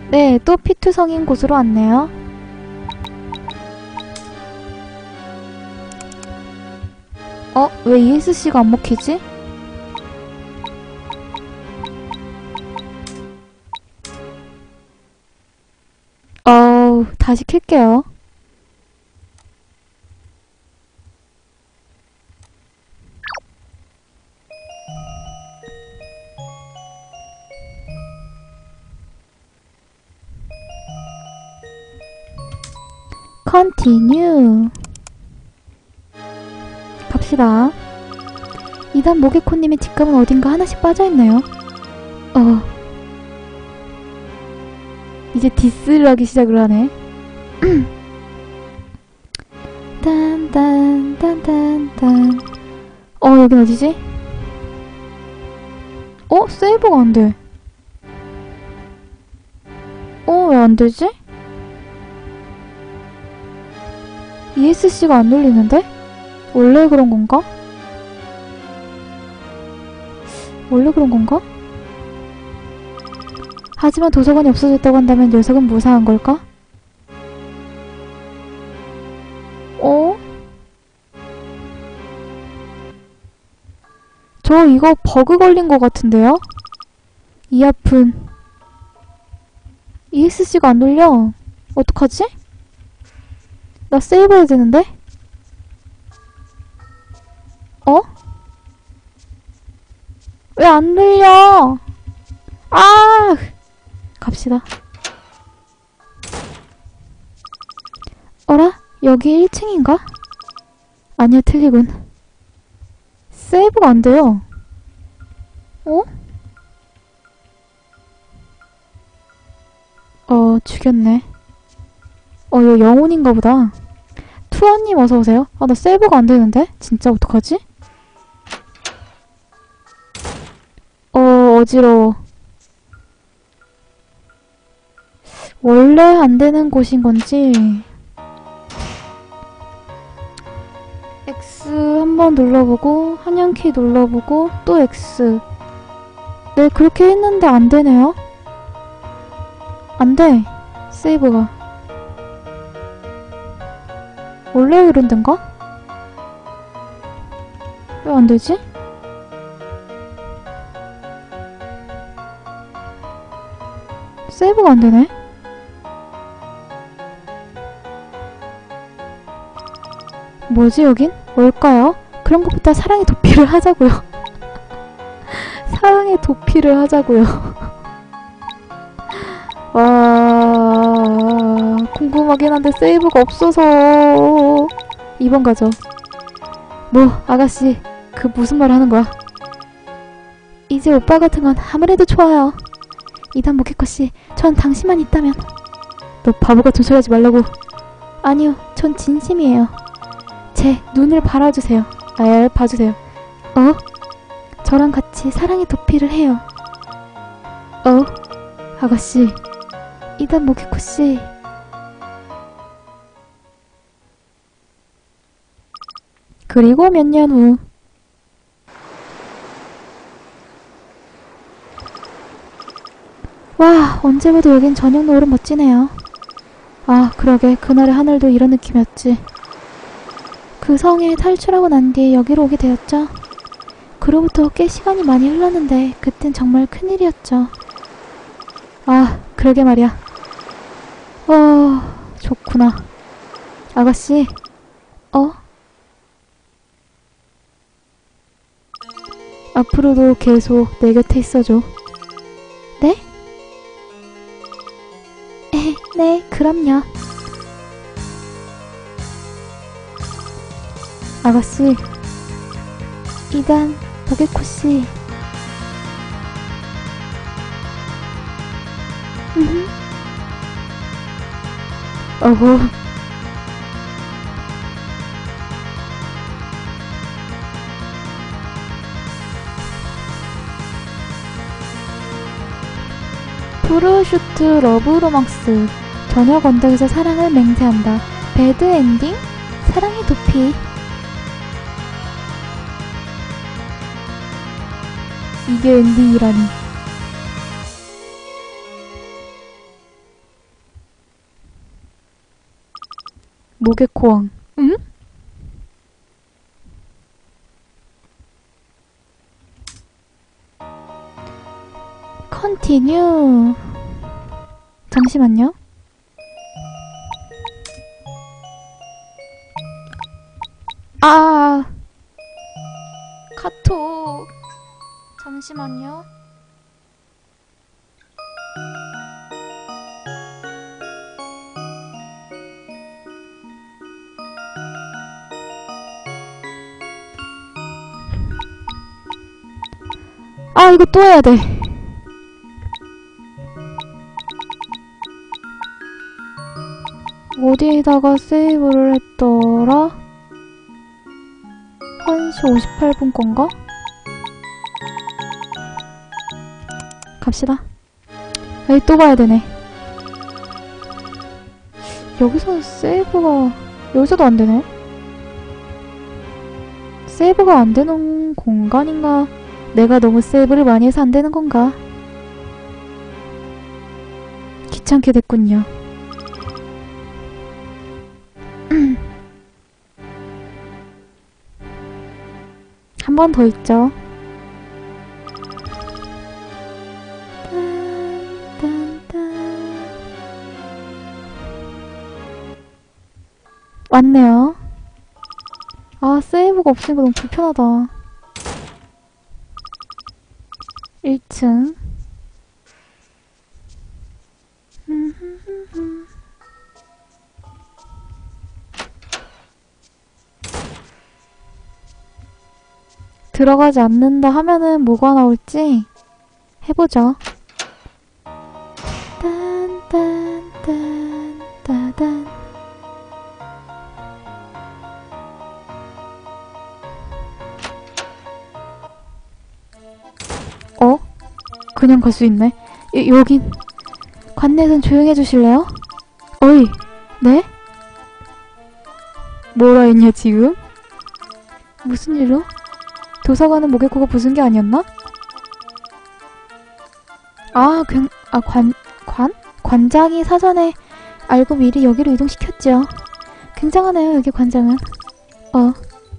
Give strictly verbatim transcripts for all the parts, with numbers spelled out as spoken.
네, 또 피투 성인 곳으로 왔네요. 어? 왜 이에스씨가 안 먹히지? 어우, 다시 킬게요. 컨티뉴 갑시다. 이단 모게코님의 뒷감은 어딘가 하나씩 빠져있네요. 어 이제 디스를 하기 시작을 하네. 딴딴딴딴딴 어 여긴 어디지? 어? 세이브가 안돼. 어 왜 안되지? 이에스씨가 안 눌리는데? 원래 그런 건가? 원래 그런 건가? 하지만 도서관이 없어졌다고 한다면 녀석은 무사한 걸까? 어? 저 이거 버그 걸린 것 같은데요? 이 아픈 이에스씨가 안 눌려. 어떡하지? 나 세이브 해야 되는데? 어? 왜 안 눌려? 아! 갑시다. 어라? 여기 일 층인가? 아니야, 틀리군. 세이브가 안 돼요. 어? 어, 죽였네. 어, 이거 영혼인가 보다. 투어님 어서오세요. 아, 나 세이브가 안 되는데? 진짜 어떡하지? 어, 어지러워. 원래 안 되는 곳인 건지. X 한번 눌러보고, 한영키 눌러보고, 또 X. 네, 그렇게 했는데 안 되네요. 안 돼. 세이브가. 원래 이런 덴가? 왜 안 되지? 세이브가 안 되네. 뭐지 여긴? 뭘까요? 그런 것보다 사랑의 도피를 하자고요. 사랑의 도피를 하자고요. 와... 궁금하긴 한데 세이브가 없어서... 이 번 가죠. 뭐 아가씨 그 무슨 말 하는 거야? 이제 오빠 같은 건 아무래도 좋아요. 이단 모키코씨 전 당신만 있다면. 너 바보같은 소리 하지 말라고. 아니요 전 진심이에요. 제 눈을 바라주세요. 아, 봐주세요. 어? 저랑 같이 사랑의 도피를 해요. 어? 아가씨 이단 모키코씨. 그리고 몇 년 후. 와, 언제 봐도 여긴 저녁 노을은 멋지네요. 아, 그러게 그날의 하늘도 이런 느낌이었지. 그 성에 탈출하고 난 뒤에 여기로 오게 되었죠. 그로부터 꽤 시간이 많이 흘렀는데 그땐 정말 큰일이었죠. 아, 그러게 말이야. 어... 좋구나. 아가씨, 어? 앞으로도 계속 내 곁에 있어줘. 네? 에, 네, 그럼요. 아가씨, 이단 모게코씨. 음. 어허. 프로슈트 러브 로망스. 저녁 언덕에서 사랑을 맹세한다. 배드 엔딩? 사랑의 도피. 이게 엔딩이라니. 모개코왕. 응? 컨티뉴. 잠시만요. 아, 카톡. 잠시만요. 아, 이거 또 해야 돼. 어디에다가 세이브를 했더라? 한 시 오십팔 분 건가? 갑시다. 여기 또 가야 되네. 여기서 세이브가... 여기서도 안 되네? 세이브가 안 되는 공간인가? 내가 너무 세이브를 많이 해서 안 되는 건가? 귀찮게 됐군요. 한 번 더 있죠. 왔네요. 아, 세이브가 없으니까 너무 불편하다. 일 층. 들어가지 않는다 하면은 뭐가 나올지 해보죠. 딴딴딴따단. 어? 그냥 갈 수 있네. 여, 여긴 관내선 조용히 해주실래요? 어이, 네? 뭐라 했냐 지금? 무슨 일로? 도서관은 모개코가 부순 게 아니었나? 아, 그, 아, 관, 관? 관장이 사전에 알고 미리 여기로 이동시켰죠. 굉장하네요, 여기 관장은. 어.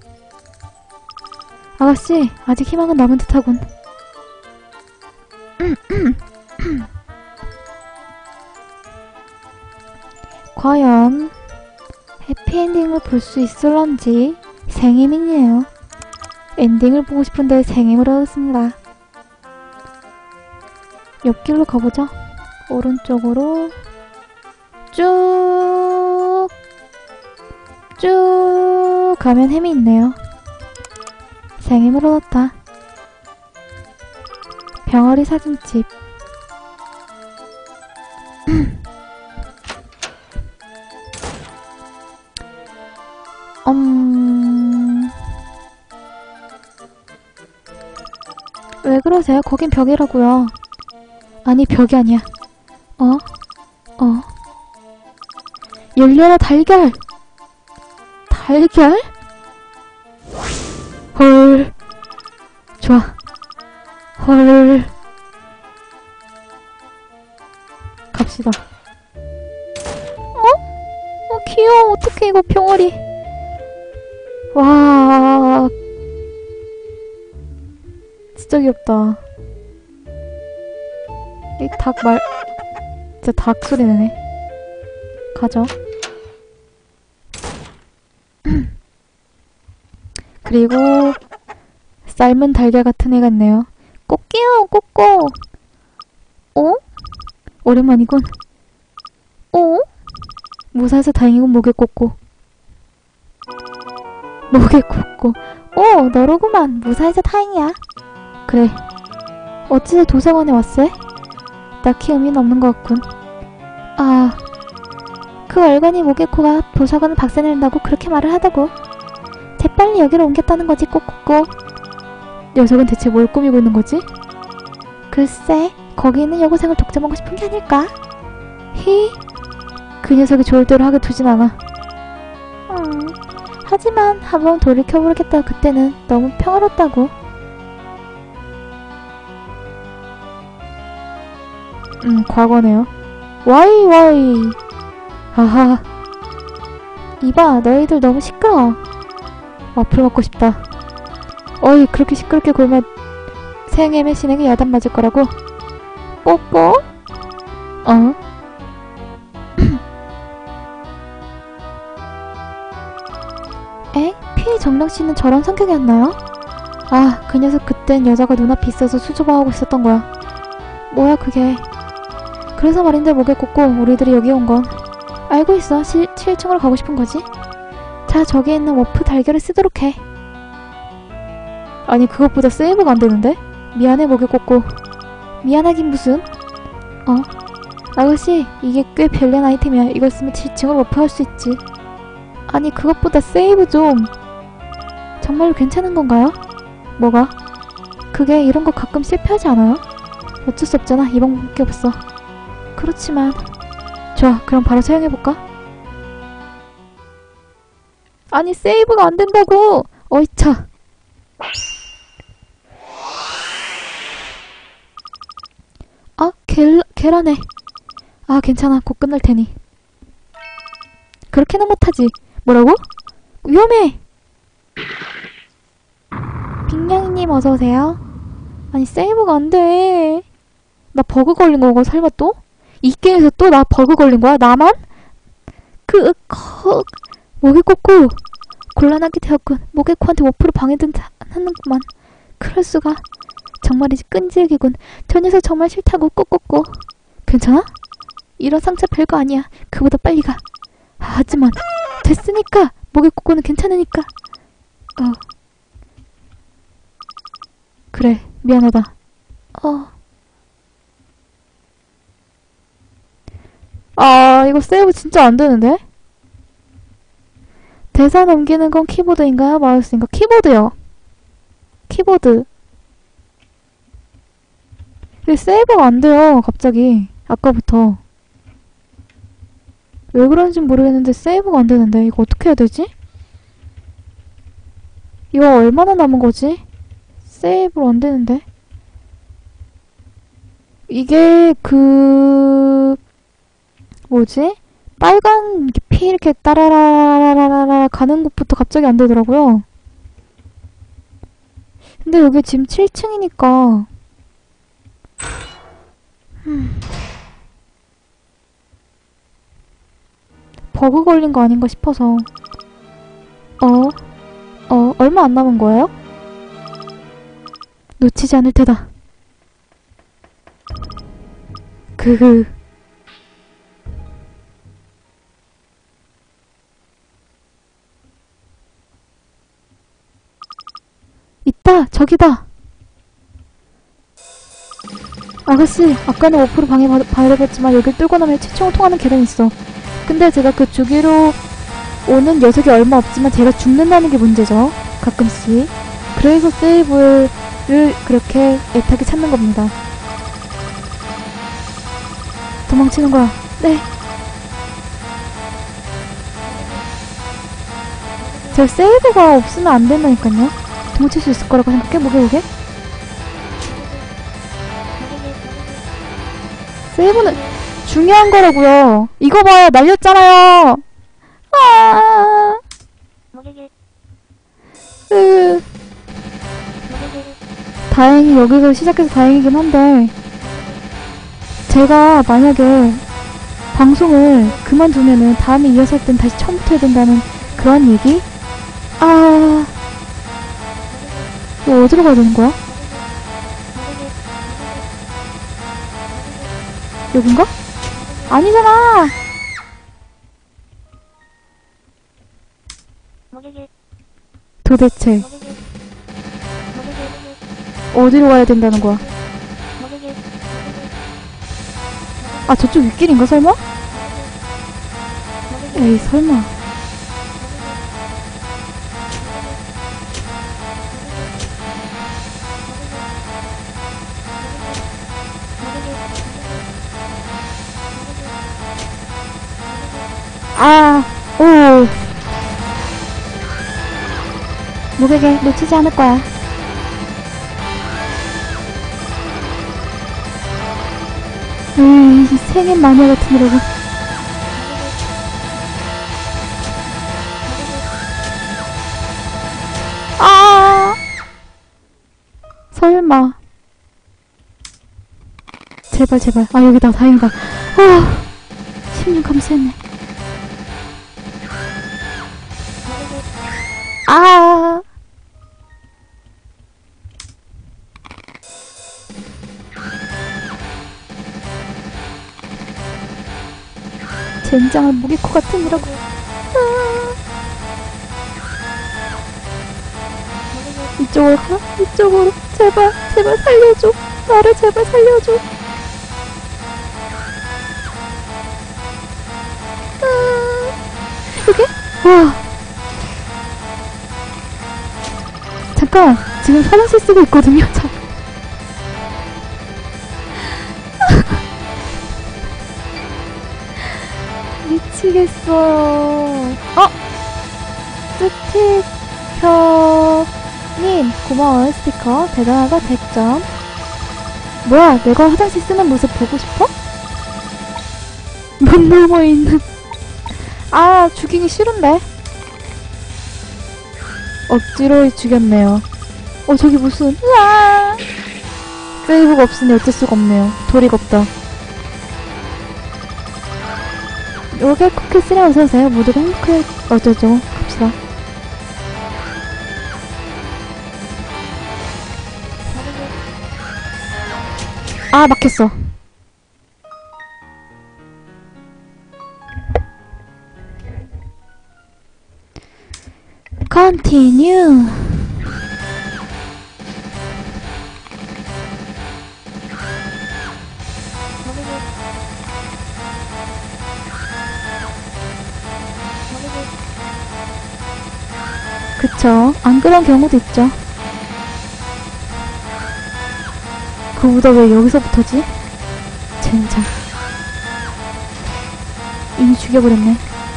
아가씨, 아직 희망은 남은 듯하군. 과연 해피엔딩을 볼 수 있을런지 생임이네요. 엔딩을 보고 싶은데 생임을 얻었습니다. 옆길로 가보자. 오른쪽으로 쭉 쭉 가면 햄이 있네요. 생임을 얻었다. 병아리 사진집. 음... 왜 그러세요? 거긴 벽이라고요. 아니, 벽이 아니야. 어? 어? 열려라, 달걀! 달걀? 헐. 좋아. 헐. 갑시다. 어? 어, 귀여워. 어떡해, 이거 병아리. 와. 진짜 귀엽다. 이 닭 말, 진짜 닭 소리 내네. 가죠. 그리고 삶은 달걀 같은 애 같네요. 꼬끼요, 꼬꼬. 어? 오랜만이군. 어? 무사해서 다행이군, 목에 꼬꼬. 목에 꼬꼬. 오, 너로구만. 무사해서 다행이야. 그래. 어찌 도서관에 왔어? 딱히 의미는 없는 것 같군. 아, 그 얼간이 모개코가 도서관을 박살낸다고 그렇게 말을 하다고. 재빨리 여기로 옮겼다는 거지, 꼬꼬꼬. 녀석은 대체 뭘 꾸미고 있는 거지? 글쎄, 거기 있는 여고생을 독점하고 싶은 게 아닐까? 히, 그 녀석이 좋을 대로 하게 두진 않아. 음, 하지만 한번 돌이켜보겠다. 그때는 너무 평화롭다고. 음, 과거네요. 와이 와이. 아하. 이봐, 너희들 너무 시끄러워. 와플 먹고 싶다. 어이, 그렇게 시끄럽게 굴면 생애매 신에게 야단 맞을 거라고. 뽀뽀? 어? 에? 피 정령씨는 저런 성격이었나요? 아, 그 녀석 그땐 여자가 눈앞에 있어서 수줍어하고 있었던 거야. 뭐야 그게. 그래서 말인데 목에 꽂고 우리들이 여기 온 건 알고 있어. 칠 층으로 가고 싶은 거지. 자, 저기에 있는 워프 달걀을 쓰도록 해. 아니, 그것보다 세이브가 안 되는데? 미안해, 목에 꽂고. 미안하긴 무슨. 어? 아가씨, 이게 꽤 별난 아이템이야. 이걸 쓰면 칠 층으로 워프할 수 있지. 아니, 그것보다 세이브 좀. 정말로 괜찮은 건가요? 뭐가? 그게 이런 거 가끔 실패하지 않아요? 어쩔 수 없잖아. 이 방법밖에 없어. 그렇지만. 좋아, 그럼 바로 사용해볼까? 아니, 세이브가 안 된다고! 어이차. 아, 겔, 계란에. 아, 괜찮아. 곧 끝날 테니. 그렇게는 못하지. 뭐라고? 위험해! 빅냥이님 어서오세요. 아니, 세이브가 안 돼. 나 버그 걸린 거고, 설마 또? 이 게임에서 또 나 버그 걸린 거야? 나만? 그, 거, 목에 꽂고, 곤란하게 되었군. 목에 코한테 워프로 방해든 하는구만. 그럴 수가. 정말이지 끈질기군. 저 녀석 정말 싫다고 꾹꾹꾹. 괜찮아? 이런 상처 별거 아니야. 그보다 빨리 가. 아, 하지만 됐으니까. 목에 꽂고는 괜찮으니까. 어. 그래, 미안하다. 어. 아, 이거 세이브 진짜 안 되는데? 대사 넘기는 건 키보드인가요? 마우스인가? 키보드요. 키보드. 이게 세이브가 안 돼요, 갑자기. 아까부터. 왜 그런지 모르겠는데 세이브가 안 되는데. 이거 어떻게 해야 되지? 이거 얼마나 남은 거지? 세이브로 안 되는데. 이게 그 뭐지? 빨간 피 이렇게 따라라라라라 가는 곳부터 갑자기 안 되더라고요. 근데 여기 지금 칠 층이니까 음. 버그 걸린 거 아닌가 싶어서. 어? 어? 얼마 안 남은 거예요? 놓치지 않을 테다. 그흐. 있다! 저기다! 아가씨, 아까는 워프로 방해 받아봤지만 여길 뚫고 나면 최초로 통하는 계단이 있어. 근데 제가 그 주기로 오는 녀석이 얼마 없지만 제가 죽는다는 게 문제죠. 가끔씩. 그래서 세이브를 그렇게 애타게 찾는 겁니다. 도망치는 거야. 네. 제가 세이브가 없으면 안 된다니까요. 도망칠 수 있을 거라고 생각해? 뭐게 뭐게? 세이브는 중요한 거라고요. 이거 봐요. 날렸잖아요. 아. 으. 다행히 여기서 시작해서 다행이긴 한데 제가 만약에 방송을 그만두면은 다음에 이어서 할 땐 다시 처음부터 해야 된다는 그런 얘기? 아... 이거 어디로 가야 되는 거야? 여긴가? 아니잖아! 도대체 어디로 가야 된다는 거야? 아, 저쪽 윗길인가 설마? 에이, 설마. 아, 오. 무게게 놓치지 않을 거야. 에이, 이 생인 마녀 같은 이러고. 제발 제발. 아 여기다. 다행이다. 아 십 년 감수했네. 아 젠장한 무기코 같으니라고. 아 이쪽으로 가? 이쪽으로. 제발 제발 살려줘. 나를 제발 살려줘. 아 여기? 와 잠깐 지금 화장실 쓰고 있거든요. 잠 미치겠어. 어? 스티커님 고마워요. 스티커 대단하다. 백 점. 뭐야 내가 화장실 쓰는 모습 보고 싶어? 문 넘어있는. 아 죽이기 싫은데. 억지로 죽였네요. 어 저기 무슨. 으아 세이브가 없으니 어쩔 수가 없네요. 도리가 없다. 요게 쿠키스랑 어서오세요. 모두가 행복해. 어쩌죠. 갑시다. 아 막혔어. 컨티뉴. 그쵸. 안 그런 경우도 있죠. 그보다 왜 여기서부터지? 젠장. 이미 죽여버렸네.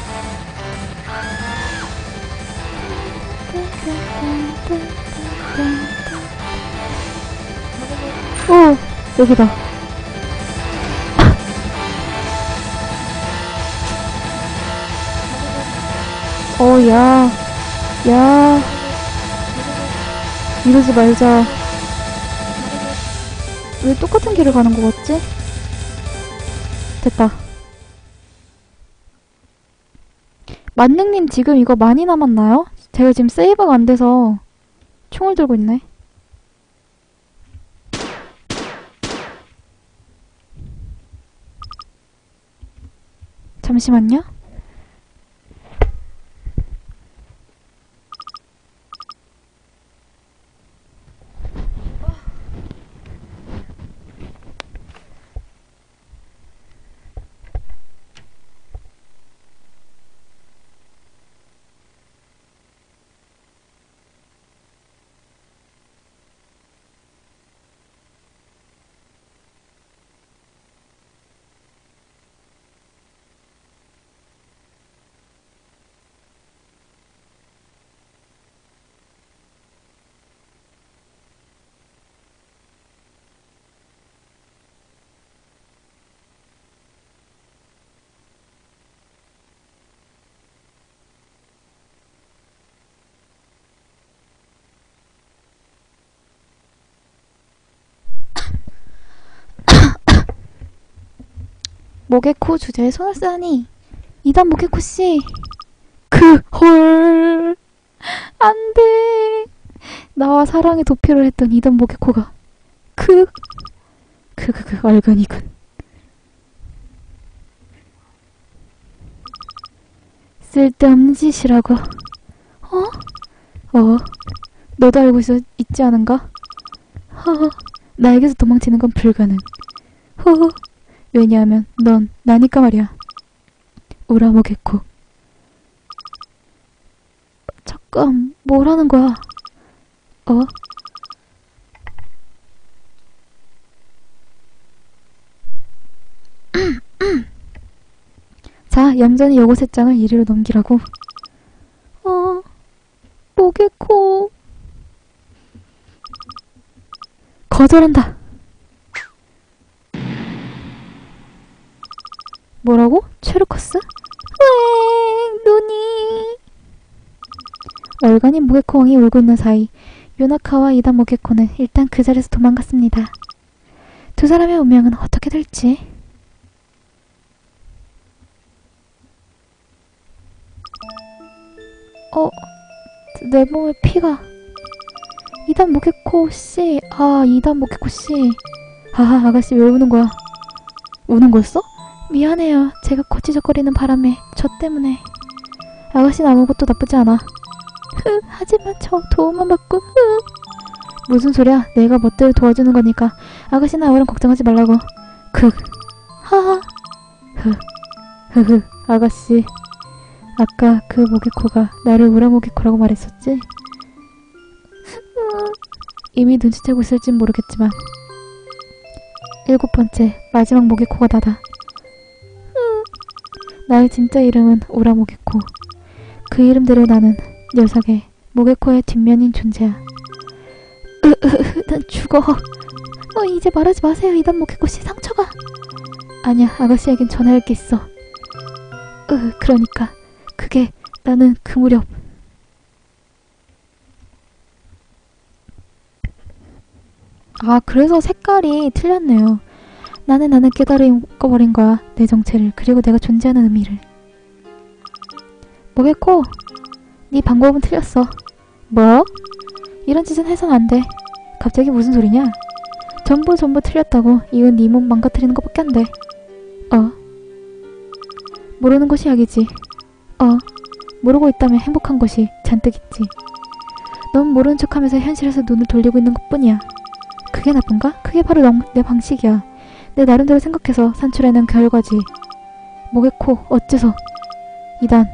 오! 여기다. 어, 야. 야. 이러지 말자. 왜 똑같은 길을 가는 거 같지? 됐다. 만능님 지금 이거 많이 남았나요? 제가 지금 세이브가 안 돼서 총을 들고 있네. 잠시만요. 모게코 주제에 손을 쓰다니. 이단 모게코씨. 그, 헐. 안 돼. 나와 사랑의 도피를 했던 이단 모게코가. 그, 그, 그, 그, 얼간이군. 쓸데없는 짓이라고. 어? 어. 너도 알고 있어, 있지 않은가? 허허. 나에게서 도망치는 건 불가능. 허허. 왜냐하면 넌 나니까 말이야. 우라모게코. 잠깐, 뭐라는 거야? 어? 자, 얌전히 요거 세 장을 이리로 넘기라고. 어, 모게코. 거절한다. 뭐라고? 체르커스? 으엥, 눈이. 얼간이 모게코 왕이 울고 있는 사이 요나카와 이다 모게코는 일단 그 자리에서 도망갔습니다. 두 사람의 운명은 어떻게 될지. 어, 내 몸에 피가. 이단 모게코 씨. 아, 이단 모게코 씨. 아, 아가씨 왜 우는 거야? 우는 거였어? 미안해요. 제가 거치적거리는 바람에 저 때문에. 아가씨는 아무것도 나쁘지 않아. 흐, 하지만 저 도움만 받고. 흐. 무슨 소리야? 내가 멋대로 도와주는 거니까 아가씨는 아무런 걱정하지 말라고. 극. 하하. 흐. 흐흐. 아가씨. 아까 그 모기코가 나를 우라모기코라고 말했었지? 이미 눈치채고 있을진 모르겠지만 일곱 번째 마지막 모기코가 나다. 나의 진짜 이름은 우라모기코. 그 이름대로 나는 녀석의 모기코의 뒷면인 존재야. 으으으, 난 죽어. 어, 이제 말하지 마세요. 이단 모기코씨 상처가. 아니야, 아가씨에겐 전해할 게 있어. 으, 그러니까 그게 나는 그 무렵 아, 그래서 색깔이 틀렸네요. 나는 나는 깨달아버린 거야. 내 정체를, 그리고 내가 존재하는 의미를. 모게코, 네 방법은 틀렸어. 뭐? 이런 짓은 해선 안 돼. 갑자기 무슨 소리냐? 전부 전부 틀렸다고. 이건 네 몸 망가뜨리는 것밖에 안 돼. 어. 모르는 것이 약이지. 어. 모르고 있다면 행복한 것이 잔뜩 있지. 넌 모르는 척하면서 현실에서 눈을 돌리고 있는 것뿐이야. 그게 나쁜가? 그게 바로 너, 내 방식이야. 내 나름대로 생각해서 산출해낸 결과지. 모게코, 어째서? 이단.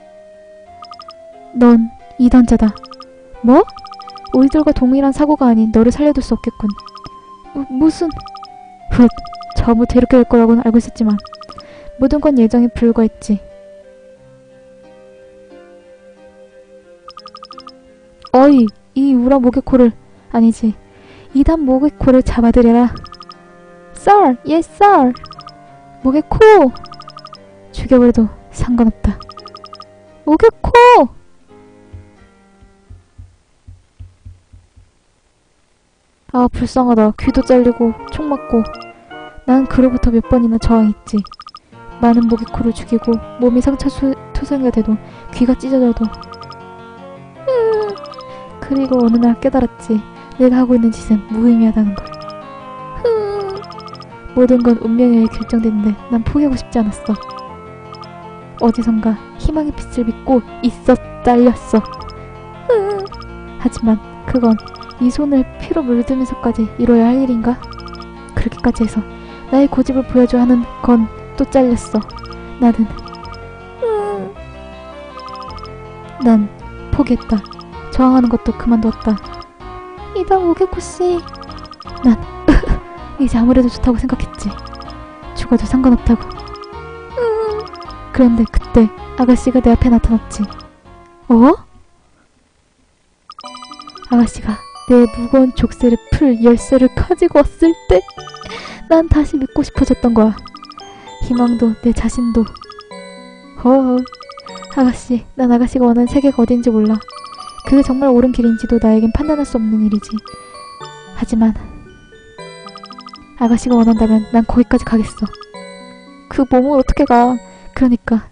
넌 이단자다. 뭐? 우리들과 동일한 사고가 아닌 너를 살려둘 수 없겠군. 무, 무슨... 훗, 처음부터 이렇게 될 거라고는 알고 있었지만 모든 건 예정에 불과했지. 어이, 이 우라 모게코를... 아니지, 이단 모게코를 잡아들여라. 썰! 예, 썰! 모게코! 죽여버려도 상관없다. 모게코! 아, 불쌍하다. 귀도 잘리고 총 맞고. 난 그로부터 몇 번이나 저항했지. 많은 모게코를 죽이고 몸이 상처 수, 투성이가 돼도 귀가 찢어져도. 음, 그리고 어느 날 깨달았지. 내가 하고 있는 짓은 무의미하다는 걸. 음, 모든 건 운명에 의해 결정됐는데 난 포기하고 싶지 않았어. 어디선가 희망의 빛을 믿고 있어 잘렸어. 음, 하지만 그건 이 손을 피로 물들면서까지 이뤄야 할 일인가? 그렇게까지 해서 나의 고집을 보여줘 하는 건 또 잘렸어. 나는 음, 난 포기했다. 저항하는 것도 그만두었다. 이단 모게코씨. 난 이제 아무래도 좋다고 생각했지. 죽어도 상관없다고. 음, 그런데 그때 아가씨가 내 앞에 나타났지. 어? 아가씨가 내 무거운 족쇄를 풀 열쇠를 가지고 왔을 때 난 다시 믿고 싶어졌던 거야. 희망도 내 자신도. 허허. 아가씨, 난 아가씨가 원하는 세계가 어딘지 몰라. 그게 정말 옳은 길인지도 나에겐 판단할 수 없는 일이지. 하지만 아가씨가 원한다면 난 거기까지 가겠어. 그 몸을 어떻게 가. 그러니까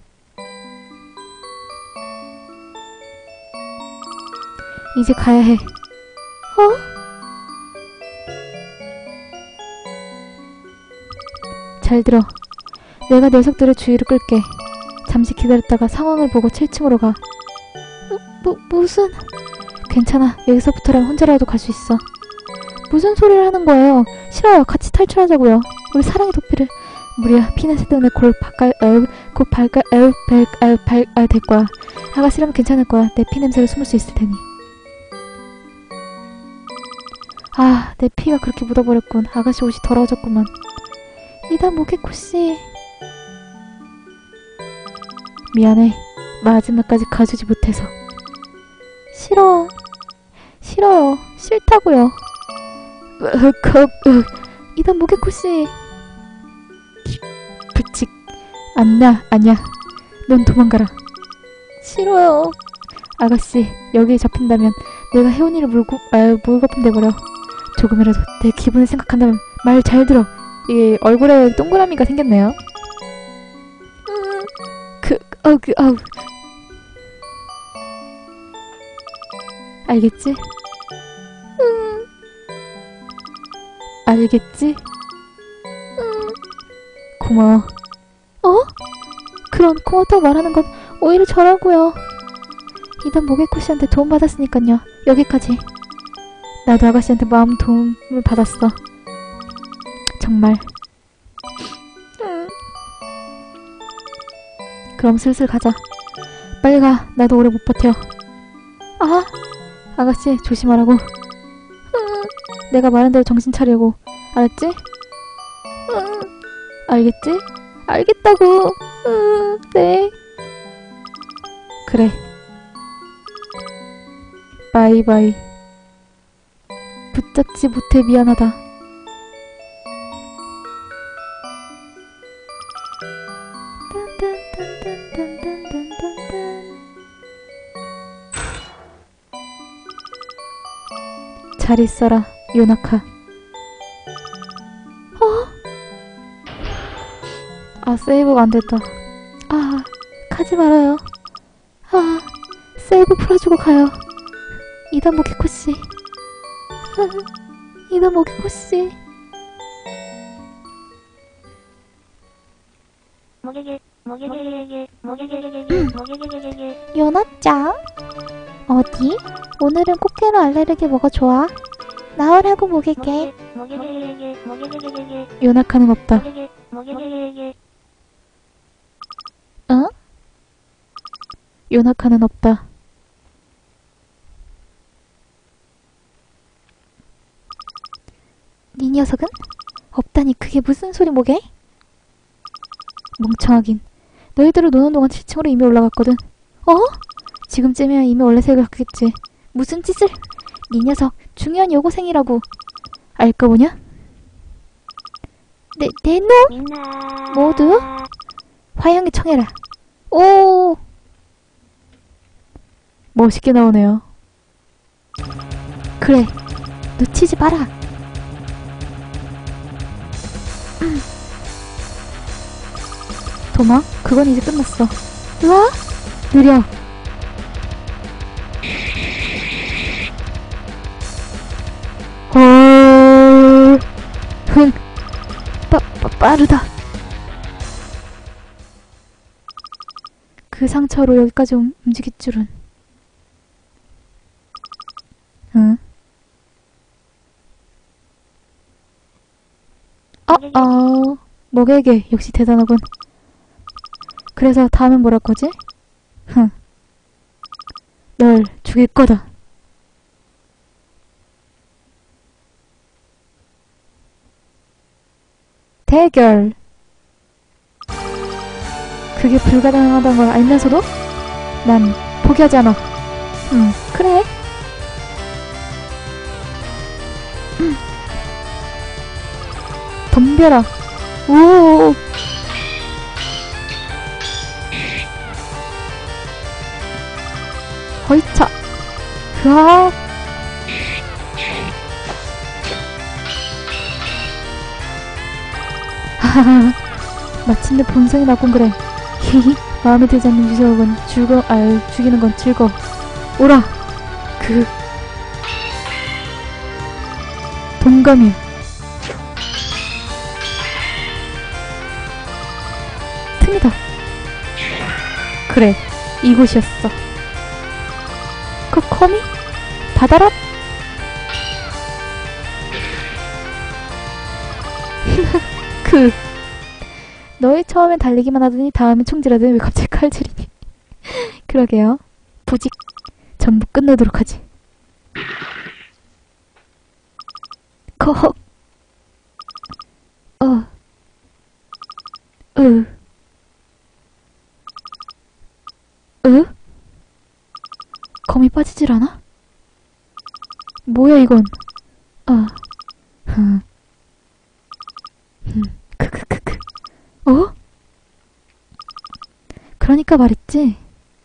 이제 가야 해. 어? 잘 들어. 내가 녀석들의 주의를 끌게. 잠시 기다렸다가 상황을 보고 칠 층으로 가. 뭐, 무슨... 괜찮아. 여기서부터라면 혼자라도 갈 수 있어. 무슨 소리를 하는 거예요. 싫어요. 같이 탈출하자고요. 우리 사랑의 도피를... 무리야. 피냄새 때문에 골 발갈... 에우... 곧 발갈... 에우... 발... 에우... 발... 아... 될 거야. 아가씨라면 괜찮을 거야. 내 피냄새를 숨을 수 있을 테니. 아... 내 피가 그렇게 묻어버렸군. 아가씨 옷이 더러워졌구만. 이단 모게코씨. 미안해. 마지막까지 가주지 못해서. 싫어. 싫어요. 싫다고요. 이단 모게코씨. 부칙. 안나. 아니야. 넌 도망가라. 싫어요. 아가씨, 여기에 잡힌다면 내가 혜원이를 물고, 아, 물거품 돼버려. 조금이라도 내 기분을 생각한다면 말 잘 들어. 이 얼굴에 동그라미가 생겼네요. 음, 그, 어, 그, 아우. 알겠지? 음. 알겠지? 음. 고마워. 어? 그런 고맙다고 말하는 건 오히려 저라고요. 이단 모게코 씨한테 도움받았으니깐요. 여기까지. 나도 아가씨한테 마음 도움을 받았어. 정말. 음. 그럼 슬슬 가자. 빨리 가. 나도 오래 못 버텨. 아, 아가씨 조심하라고. 음. 내가 말한 대로 정신 차리고. 알았지? 음. 알겠지? 알겠다고. 음. 네. 그래. 바이바이. 붙잡지 못해 미안하다. 잘 있어라, 요나카. 어? 아, 세이브가 안 됐다. 아, 가지 말아요. 아, 세이브 풀어주고 가요. 이다 모기코씨. 이다 모기코씨. 요나짱? 어디? 오늘은 꽃게로 알레르기 뭐가 좋아? 나오라고 먹일게. 요나카는 없다. 어? 요나카는 없다. 네 녀석은? 없다니 그게 무슨 소리 뭐게? 멍청하긴. 너희들을 노는 동안 칠 층으로 이미 올라갔거든. 어? 지금쯤이면 이미 원래 색을 갖겠지. 무슨 짓을? 네 녀석 중요한 여고생이라고. 알까 보냐? 내, 내 놈? 모두? 화양에 청해라. 오! 멋있게 나오네요. 그래, 놓치지 마라. 음. 도마? 그건 이제 끝났어. 으아? 느려. 헐. 흥. 빠, 빠, 빠르다. 그 상처로 여기까지 움, 움직일 줄은. 응? 어, 어. 목에게 역시 대단하군. 그래서 다음은 뭐랄 거지? 흥. 널 죽일 거다. 대결. 그게 불가능하다는 걸 알면서도 난 포기하지 않아. 응, 그래. 응. 덤벼라. 오. 허이차. 으악. 하하하. 마침내 본성이 나군 그래. 히히. 마음에 들지 않는 유저건 죽어, 알, 죽이는 건 즐거워. 오라. 그 동감이야. 틈이다. 그래, 이곳이었어. 그 거미? 받아라. 그 너희 처음엔 달리기만 하더니 다음엔 총질하더니 왜 갑자기 칼질이니. 그러게요. 부직 전부 끝내도록 하지. 거헉. 어. 으. 으? 검이 빠지질 않아? 뭐야 이건? 아. 흠. 흠. 크크크크. 어? 그러니까 말했지.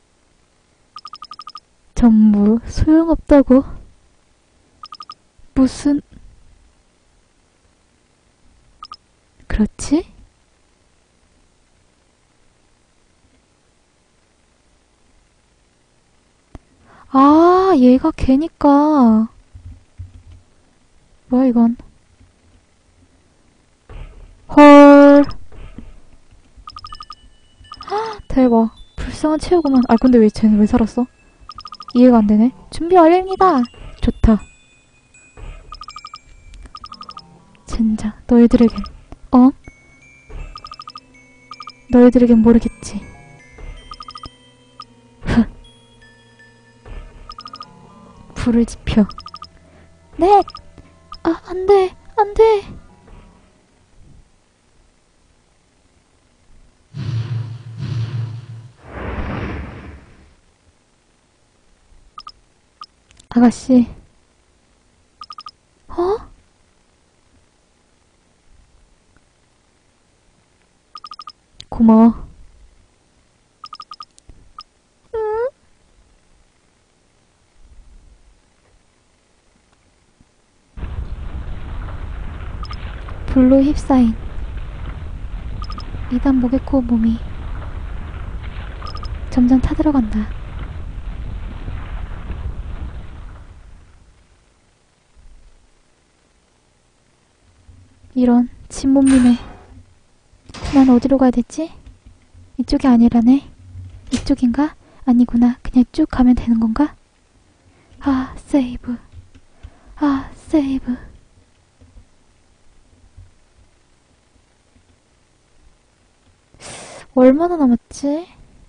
전부 소용없다고. 무슨 그렇지? 아, 얘가 걔니까. 뭐야, 이건. 헐. 대박. 불쌍한 치우구만. 아, 근데 왜 쟤는 왜 살았어? 이해가 안 되네. 준비 완료입니다. 좋다. 젠장, 너희들에겐, 어? 너희들에겐 모르겠지. 불을 지펴. 네! 아, 안 돼! 안 돼! 아가씨. 어? 고마워. 응? 불로 휩싸인 이단 목의 코 몸이 점점 타들어간다. 이런 진몸님에 난 어디로 가야 되지? 이쪽이 아니라네. 이쪽인가? 아니구나. 그냥 쭉 가면 되는 건가? 아, 세이브. 아, 세이브. 얼마나 남았지?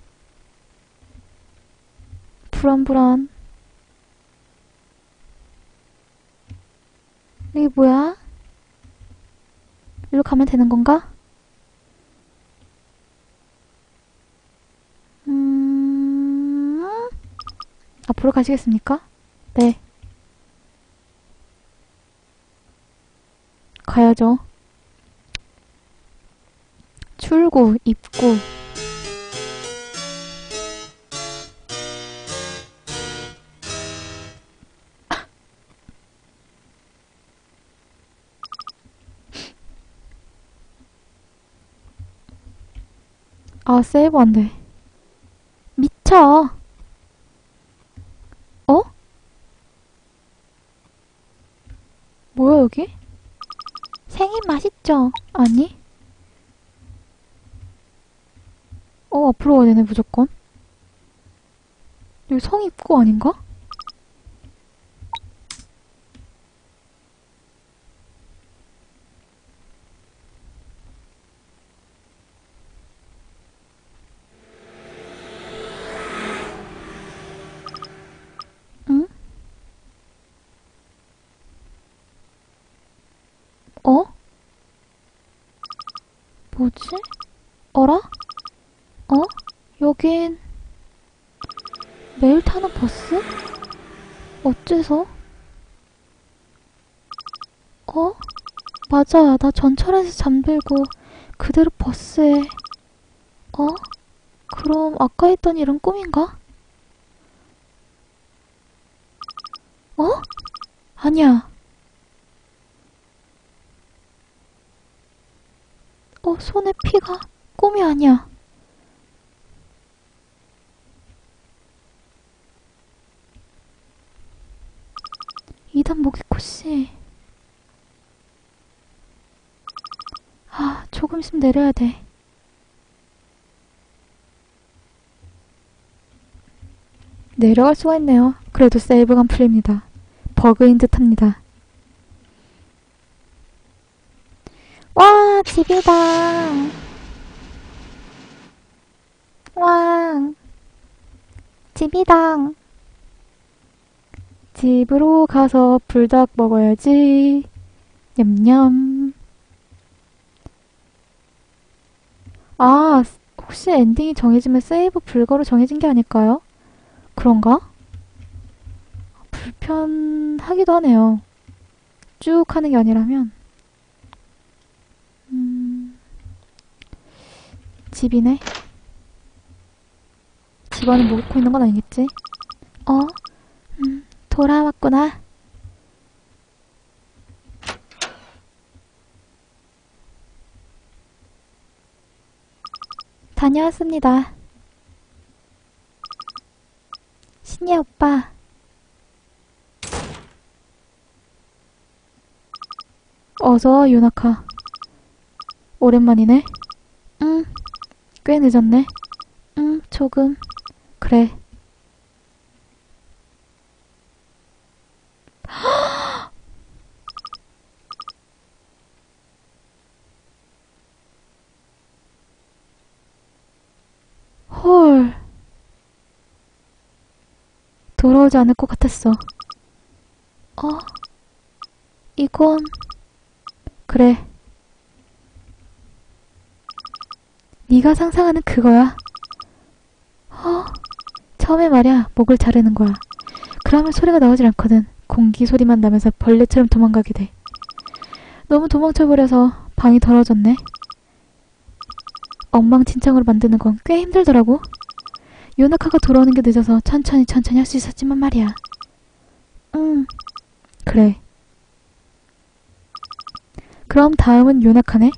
불안불안. 이게 뭐야? 일로 가면 되는 건가? 음... 앞으로 가시겠습니까? 네. 가야죠. 출구, 입구. 아, 세이브 안 돼. 미쳐. 어? 뭐야, 여기? 생일 맛있죠? 아니? 어, 앞으로 가야 되네, 무조건. 여기 성 입구 아닌가? 응? 어? 뭐지? 어라? 어? 여긴 매일 타는 버스? 어째서? 어? 맞아, 나 전철에서 잠들고 그대로 버스에. 어? 그럼 아까 했던 일은 꿈인가? 어? 아니야. 어, 손에 피가 꿈이 아니야. 이단 모기코씨. 아, 조금 있으면 내려야 돼. 내려갈 수가 있네요. 그래도 세이브가 풀립니다. 버그인 듯합니다. 와, 집이다. 와, 집이다. 집으로 가서 불닭 먹어야지. 냠냠. 아, 혹시 엔딩이 정해지면 세이브 불가로 정해진 게 아닐까요? 그런가? 불편하기도 하네요. 쭉 하는 게 아니라면. 음, 집이네. 집 안에 먹고 있는 건 아니겠지? 어? 음, 돌아왔구나. 다녀왔습니다. 신예 오빠. 어서 유나카. 오랜만이네. 응. 꽤 늦었네. 응, 조금. 그래. 헐. 돌아오지 않을 것 같았어. 어? 이건... 그래. 네가 상상하는 그거야. 어? 처음에 말이야, 목을 자르는 거야. 그러면 소리가 나오질 않거든. 공기 소리만 나면서 벌레처럼 도망가게 돼. 너무 도망쳐버려서 방이 더러워졌네. 엉망진창으로 만드는 건 꽤 힘들더라고. 요나카가 돌아오는 게 늦어서 천천히 천천히 할 수 있었지만 말이야. 응, 그래. 그럼 다음은 요나카네?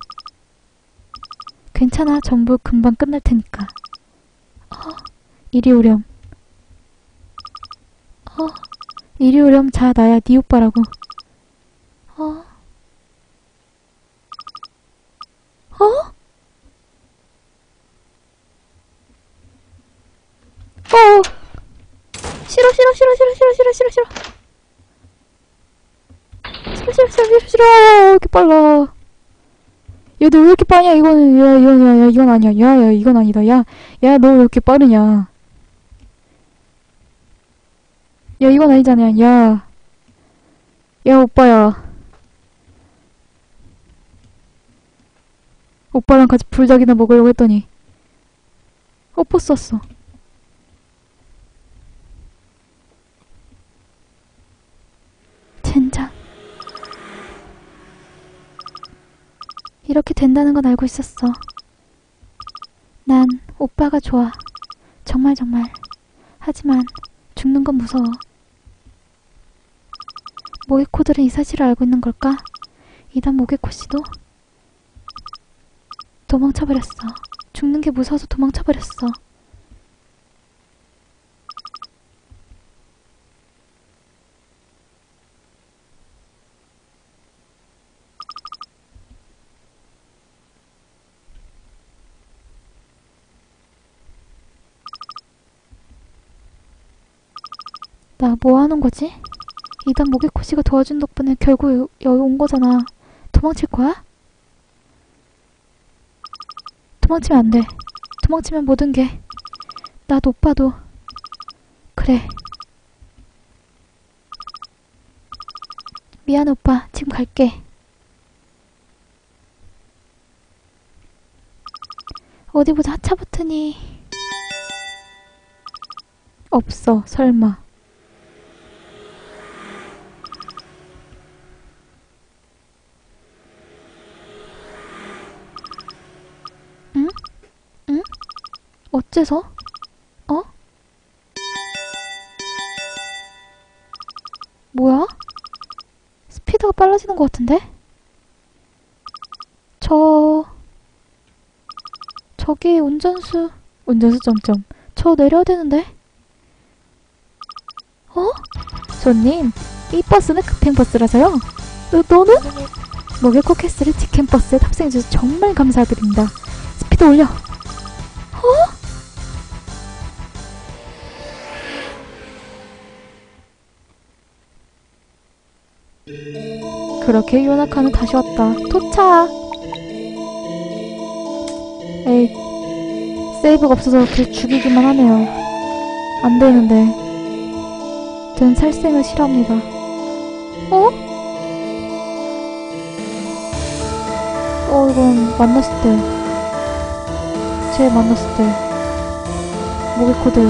괜찮아, 전부 금방 끝날 테니까. 어, 이리 오렴. 어, 이리 오렴. 자, 나야 네 오빠라고. 어? 어? 어! 싫어 싫어 싫어 싫어 싫어 싫어 싫어 싫어 싫어 싫어 싫어 싫어 싫어. 왜 이렇게 빨라. 야, 너 왜 이렇게 빠냐. 이거는 야 이건 야, 야 이건 아니야. 야, 야 이건 아니다. 야, 야 너 왜 이렇게 빠르냐. 야, 이건 아니잖아. 야, 야 오빠야. 오빠랑 같이 불닭이나 먹으려고 했더니 엎었었어. 젠장. 이렇게 된다는 건 알고 있었어. 난 오빠가 좋아. 정말 정말. 하지만 죽는 건 무서워. 모게코들은 이 사실을 알고 있는 걸까? 이단 모게코씨도 도망쳐버렸어. 죽는 게 무서워서 도망쳐버렸어. 나 뭐하는 거지? 이단 모게코씨가 도와준 덕분에 결국 여, 여기 온 거잖아. 도망칠 거야? 도망치면 안 돼. 도망치면 모든 게 나도 오빠도. 그래. 미안 오빠. 지금 갈게. 어디 보자. 하차 버튼이 없어. 설마. 응? 응? 어째서? 어? 뭐야? 스피드가 빨라지는 것 같은데? 저... 저기 운전수... 운전수 점점. 저 내려야 되는데? 어? 손님, 이 버스는 급행버스라서요. 너, 너는? 모게코 캐슬을 직행버스에 탑승해주셔서 정말 감사드립니다. 스피드 올려. 어? 그렇게 요나카는 다시 왔다. 도착! 에이, 세이브가 없어서 계속 죽이기만 하네요. 안 되는데. 전 살생을 싫어합니다. 어? 어, 이건 만났을 때. 쟤 만났을 때. 모게코들.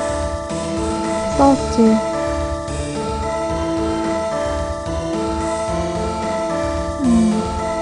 싸웠지. 음.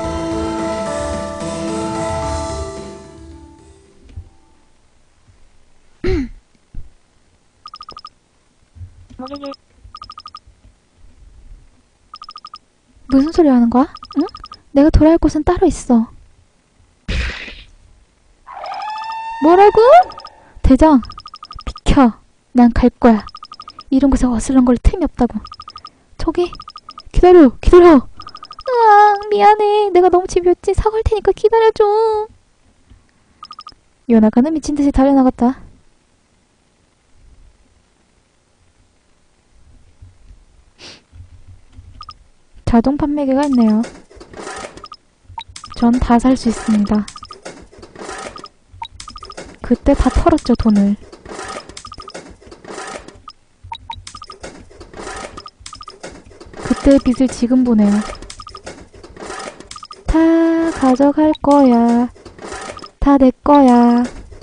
무슨 소리 하는 거야? 응? 내가 돌아갈 곳은 따로 있어. 뭐라고? 대장, 비켜. 난 갈 거야. 이런 곳에 어슬렁거릴 틈이 없다고. 저기, 기다려, 기다려. 으아, 미안해. 내가 너무 집요했지. 사과할 테니까 기다려줘. 요나카는 미친듯이 달려나갔다. 자동 판매기가 있네요. 전 다 살 수 있습니다. 그때 다 털었죠, 돈을. 그때의 빚을 지금 보네요. 다 가져갈 거야. 다 내 거야.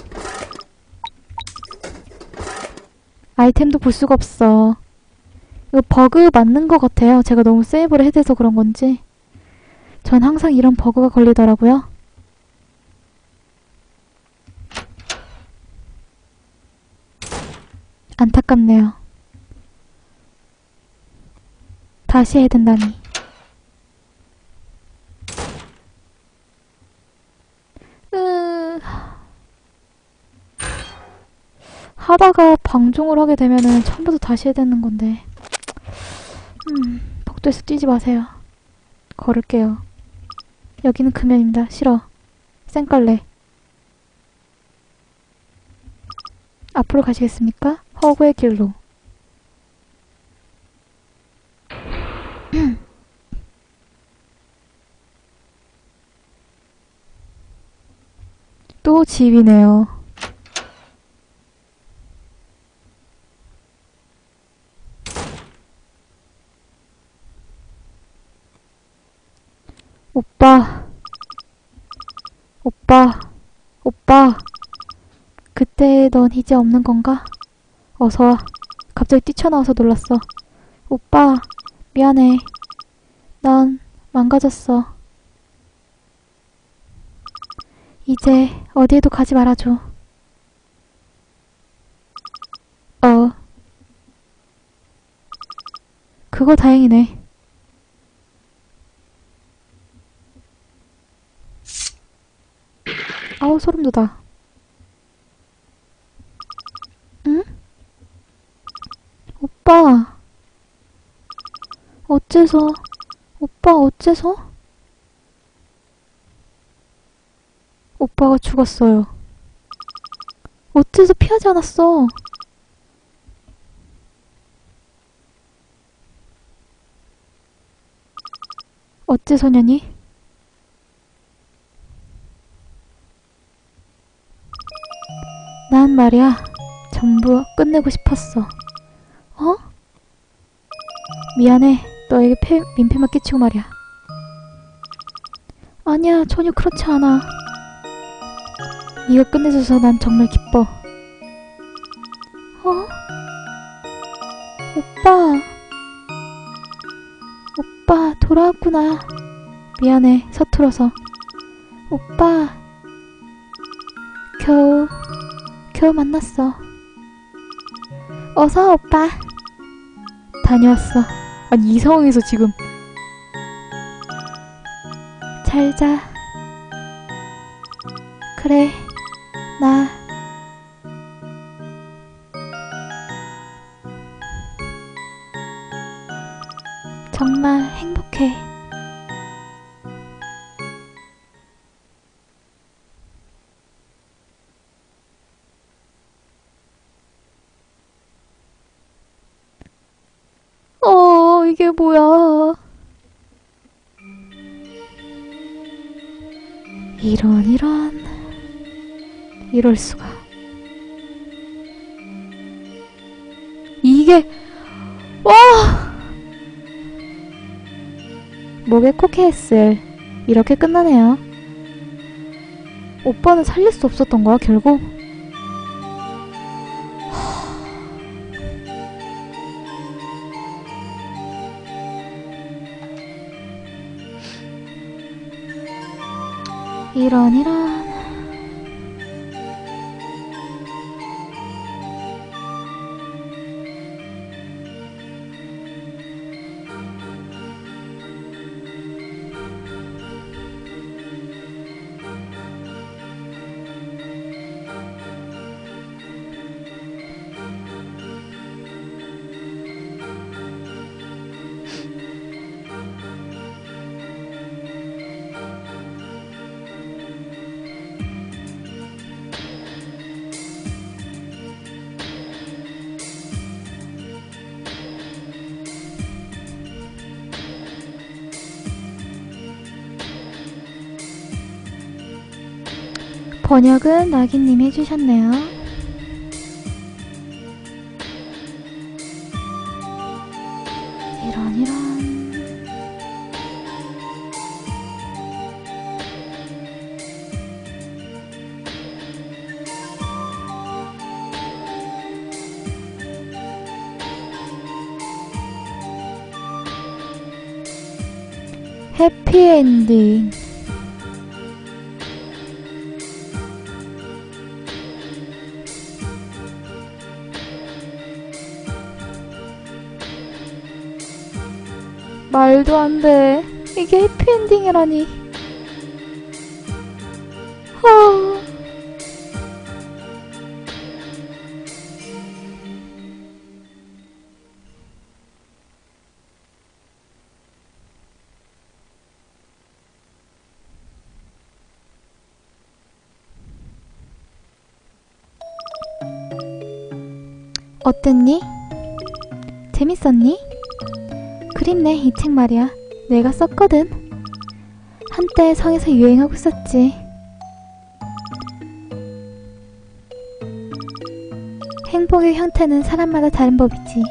아이템도 볼 수가 없어. 이거 버그 맞는 것 같아요. 제가 너무 세이브를 해대서 그런 건지. 전 항상 이런 버그가 걸리더라고요. 안타깝네요. 다시 해야 된다니. 으... 하다가 방종을 하게 되면은 처음부터 다시 해야 되는 건데. 음, 복도에서 뛰지 마세요. 걸을게요. 여기는 금연입니다. 싫어. 쌩깔래. 앞으로 가시겠습니까? 허구의 길로. 또 집이네요. 오빠. 오빠. 오빠. 그때 넌 이제 없는 건가? 어서와. 갑자기 뛰쳐나와서 놀랐어. 오빠. 미안해. 난 망가졌어. 이제 어디에도 가지 말아줘. 어. 그거 다행이네. 아우 소름 돋아. 응? 오빠. 어째서? 오빠 어째서? 오빠가 죽었어요. 어째서 피하지 않았어? 어째서냐니? 난 말이야, 전부 끝내고 싶었어. 어? 미안해, 너에게 패, 민폐만 끼치고 말이야. 아니야, 전혀 그렇지 않아. 네가 끝내줘서 난 정말 기뻐. 어? 오빠. 오빠, 돌아왔구나. 미안해, 서툴어서. 오빠. 겨우, 겨우 만났어. 어서 오빠. 다녀왔어. 아니, 이 상황에서 지금. 잘 자. 그래, 나. 정말 행복해. 어, 이게 뭐야. 이런, 이런. 이럴 수가. 이게, 와! 목에 코케했을. 이렇게 끝나네요. 오빠는 살릴 수 없었던 거야, 결국? 이런 이런. 번역은 나기님이 해주셨네요. 이런 이런. 해피엔딩. 말도 안 돼. 이게 해피엔딩이라니. 아. 어땠니? 재밌었니? 그립네, 이 책 말이야. 내가 썼거든. 한때 성에서 유행하고 있었지. 행복의 형태는 사람마다 다른 법이지.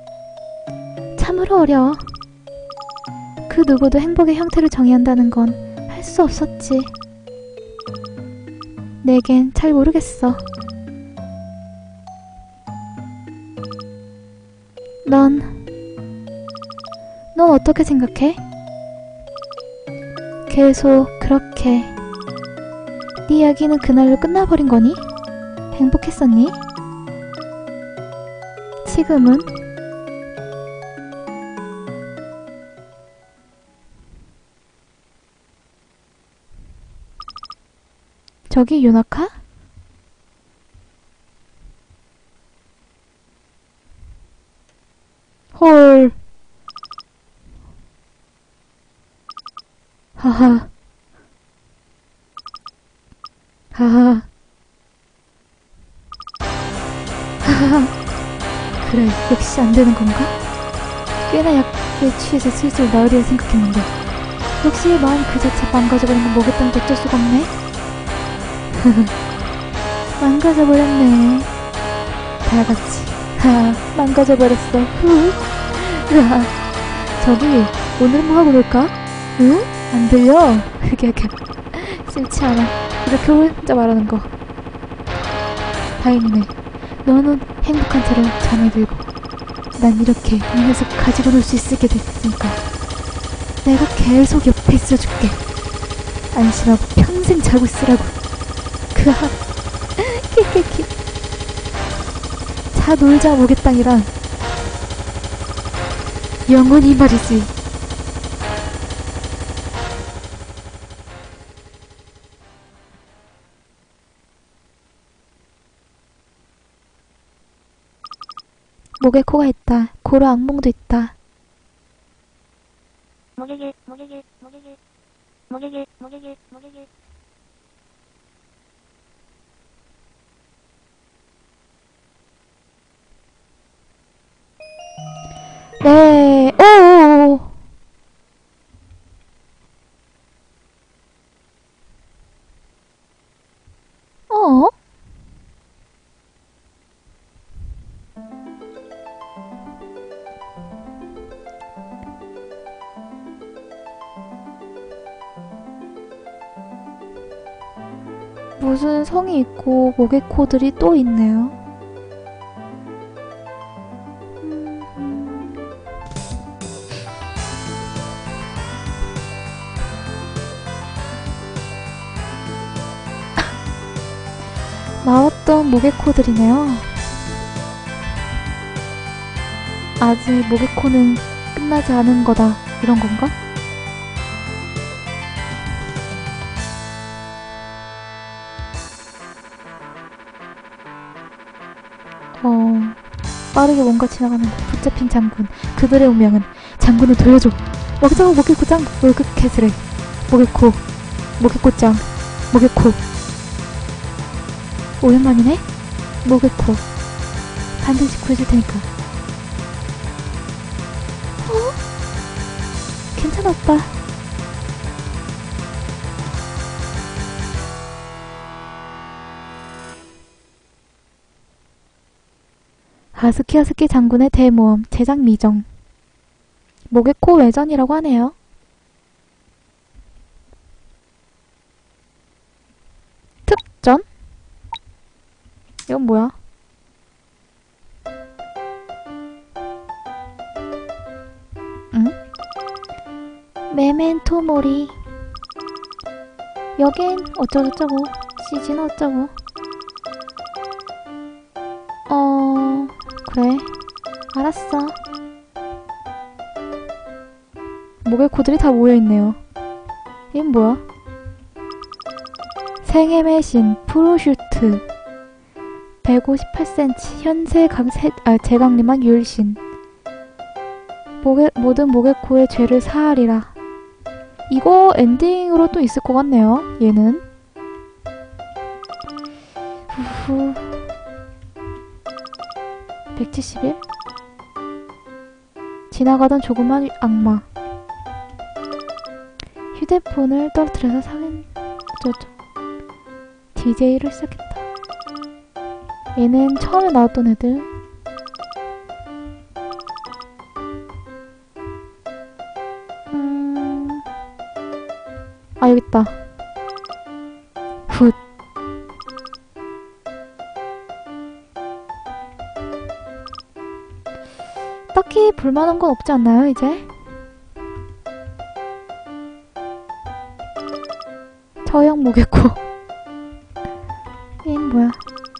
참으로 어려워. 그 누구도 행복의 형태를 정의한다는 건 할 수 없었지. 내겐 잘 모르겠어. 넌, 넌 어떻게 생각해? 계속 그렇게 네 이야기는 그날로 끝나버린 거니? 행복했었니? 지금은? 저기 유나카? 헐. 하하. 하하. 하하. 그래, 역시 안 되는 건가? 꽤나 약에 취해서 슬슬 나으리라 생각했는데 역시 마음 그 자체 망가져버린 건 뭐겠다는 어쩔 수가 없네. 망가져버렸네. 다같이. 하, 망가져버렸어. 후. 으아. 저기, 오늘 뭐 하고 놀까? 응? 안 들려? 그게 그게 싫지 않아. 이렇게 혼자 말하는 거. 다행이네. 너는 행복한 채로 잠에 들고 난 이렇게 이 녀석 가지고 놀 수 있게 됐으니까 내가 계속 옆에 있어줄게. 안심하고 평생 자고 있으라고. 그아. 키키키. 자 놀자 모개땅이란 영원히 말이지. 목에 코가 있다. 고로 악몽도 있다. 모개길 모개길 모개길 모개길 모개길 모개길. 네. 오오오. 어? 무슨 성이 있고 목의 코들이 또 있네요. 나왔던 목의 코들이네요. 아직 목의 코는 끝나지 않은 거다. 이런 건가? 어... 빠르게 뭔가 지나가는데 붙잡힌 장군. 그들의 운명은 장군을 돌려줘. 먹자고 목의 코장. 목의 캐스레. 목의 코. 목의 꽃장. 목의 코. 오랜만이네? 목의 코. 반드시 구해줄 테니까. 어? 괜찮아 오빠. 하스키 하스키 장군의 대모험, 제작 미정. 목의 코 외전이라고 하네요. 특전? 이건 뭐야? 응? 메멘토 모리. 여긴 어쩌고저쩌고, 시즌 어쩌고. 어... 그래. 알았어. 목에 코들이 다 모여있네요. 이건 뭐야? 생애의 신, 프로슈트. 백오십팔 센티미터, 현세 강, 세, 아, 제강림한 유일신. 목에, 모든 목의 코의 죄를 사하리라. 이거 엔딩으로 또 있을 것 같네요. 얘는. 후후. 백칠십 일? 지나가던 조그만 악마. 휴대폰을 떨어뜨려서 사귄 저저 디제이를 시작했다. 얘는 처음에 나왔던 애들. 음... 아 여기 있다. 훗. 딱히 볼만한 건 없지 않나요, 이제? 저형 목에코. 얘는 뭐야?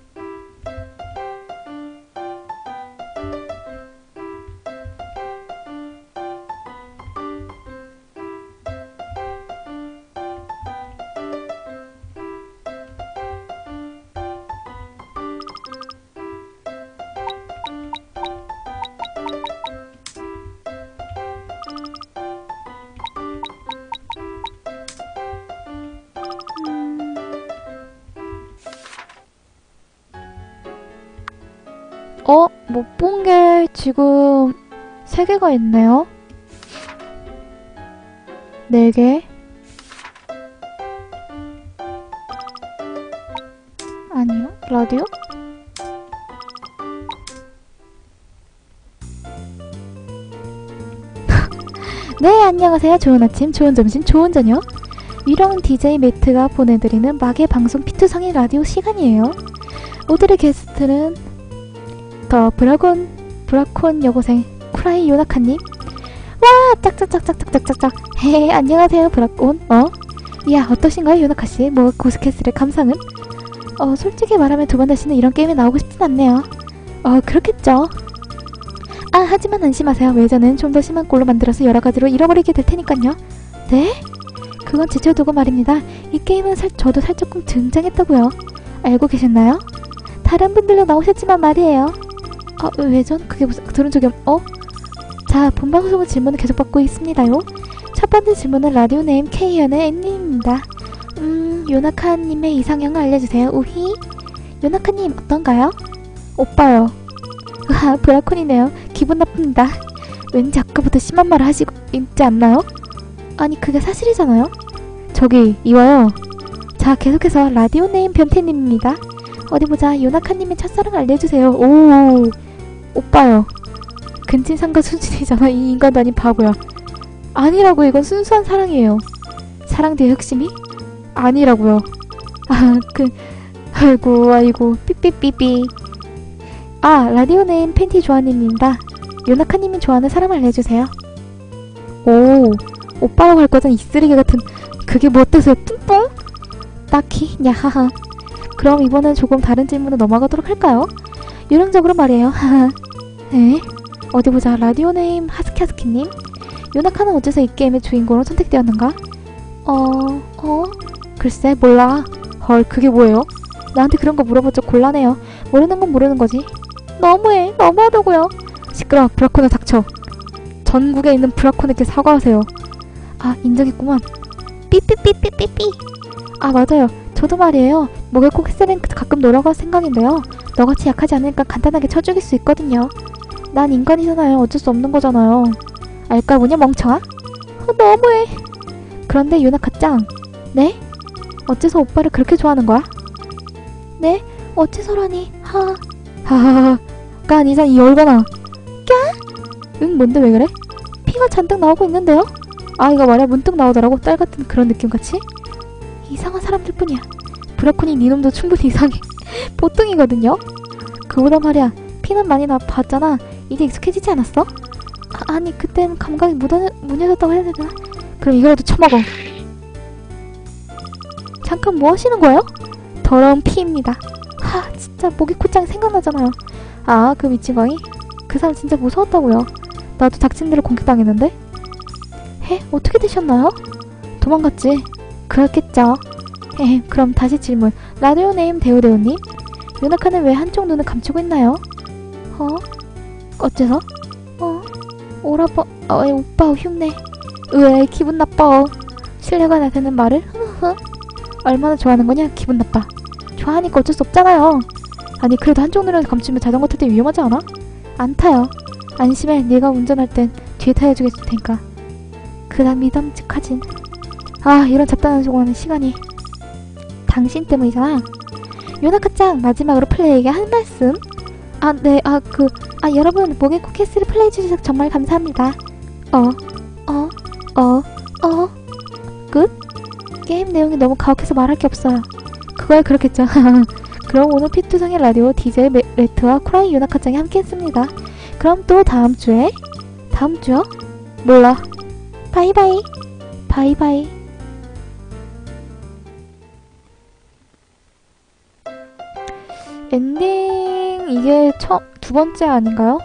어? 못 본 게 지금 세 개가 있네요? 네 개? 아니요? 라디오? 네, 안녕하세요. 좋은 아침, 좋은 점심, 좋은 저녁. 위령 디제이 매트가 보내드리는 막의 방송 피투 성인 라디오 시간이에요. 오늘의 게스트는 더 브라곤, 브라콘 여고생 쿠라이 요나카님. 와! 짝짝짝짝짝짝짝짝. 헤헤, 안녕하세요, 브라콘. 어? 이야, 어떠신가요, 요나카씨? 뭐, 고스캐슬의 감상은? 어, 솔직히 말하면 두 번 다시는 이런 게임에 나오고 싶진 않네요. 어, 그렇겠죠. 아, 하지만 안심하세요. 외전은 좀 더 심한 꼴로 만들어서 여러가지로 잃어버리게 될 테니깐요. 네? 그건 제쳐두고 말입니다. 이 게임은 살, 저도 살짝쿵 등장했다고요. 알고 계셨나요? 다른 분들도 나오셨지만 말이에요. 아, 외전? 그게 무슨, 들은 적이 없... 어? 자, 본방송은 질문을 계속 받고 있습니다요. 첫 번째 질문은 라디오 네임 K연의 앤님입니다. 음, 요나카님의 이상형을 알려주세요. 우히? 요나카님, 어떤가요? 오빠요. 으하, 브라콘이네요. 기분 나쁩니다. 왠지 아까부터 심한 말을 하시고 있지 않나요? 아니, 그게 사실이잖아요? 저기, 이와요. 자, 계속해서 라디오 네임 변태님입니다. 어디 보자. 요나카님의 첫사랑 알려주세요. 오, 오빠요. 근친상가 수준이잖아. 이 인간도 아닌 바보야. 아니라고. 이건 순수한 사랑이에요. 사랑 뒤에 흑심이? 아니라고요. 아, 그... 아이고 아이고 삐삐삐삐. 아, 라디오 네임 팬티 조아님입니다. 요나카님이 좋아하는 사람 알려주세요. 오, 오빠라고 할 거잖아. 이 쓰레기 같은... 그게 뭐 어때서요? 뿡뿡? 딱히? 야하하. 그럼 이번엔 조금 다른 질문으로 넘어가도록 할까요? 요령적으로 말이에요. 하하. 에? 어디 보자. 라디오 네임 하스키하스키님. 요나카는 어째서 이 게임의 주인공으로 선택되었는가? 어... 어? 글쎄 몰라. 헐, 그게 뭐예요? 나한테 그런 거 물어볼 적 곤란해요. 모르는 건 모르는 거지. 너무해. 너무하다고요. 시끄러. 브라콘을 닥쳐. 전국에 있는 브라콘에게 사과하세요. 아, 인정했구만. 삐삐삐삐삐삐. 아, 맞아요. 저도 말이에요. 목에 꼭 햇살엔 가끔 놀러갈 생각인데요. 너같이 약하지 않으니까 간단하게 쳐 죽일 수 있거든요. 난 인간이잖아요. 어쩔 수 없는 거잖아요. 알까 뭐냐 멍청아? 어, 너무해. 그런데 요나카짱. 네? 어째서 오빠를 그렇게 좋아하는 거야? 네? 어째서라니? 하. 하하하. 잠깐 이상 이 얼마나. 꺄? 응 뭔데 왜 그래? 피가 잔뜩 나오고 있는데요? 아 이거 말이야 문득 나오더라고. 딸같은 그런 느낌같이. 이상한 사람들 뿐이야. 브라코니 니놈도 충분히 이상해. 보통이거든요? 그보다 말이야 피는 많이 나 봤잖아. 이제 익숙해지지 않았어? 아, 아니 그땐 감각이 무뎌, 무뎌졌다고 해야 되나? 그럼 이거라도 처먹어. 잠깐 뭐 하시는 거예요? 더러운 피입니다. 하 진짜 목이 곧장 생각나잖아요. 아 그 미친광이? 그 사람 진짜 무서웠다고요. 나도 닥친 대로 공격당했는데? 해? 어떻게 되셨나요? 도망갔지. 그렇겠죠. 헤헤 그럼 다시 질문. 라디오 네임 대우대우님? 유나카는 왜 한쪽 눈을 감추고 있나요? 어? 어째서? 어? 오라버... 어, 오빠 흉내. 으에 기분 나빠. 신뢰가 나되는 말을? 흐흐. 얼마나 좋아하는 거냐? 기분 나빠. 좋아하니까 어쩔 수 없잖아요. 아니 그래도 한쪽 눈을 감추면 자전거 탈 때 위험하지 않아? 안 타요. 안심해. 네가 운전할 땐 뒤에 타여주겠을 테니까. 그다음 믿음직하진. 아 이런 잡다한 소고는 시간이. 당신 때문이잖아. 요나카짱 마지막으로 플레이에게 한 말씀. 아 네 아 그 아 여러분 목의 코케스를 플레이해주셔서 정말 감사합니다. 어 어 어 어 끝? 게임 내용이 너무 가혹해서 말할 게 없어요. 그거야 그렇겠죠. 그럼 오늘 피투성의 라디오 디제이 메, 레트와 쿠라이 유나카짱이 함께 했습니다. 그럼 또 다음주에 다음주요? 몰라. 바이바이 바이바이. 엔딩 이게 처, 두 번째 아닌가요?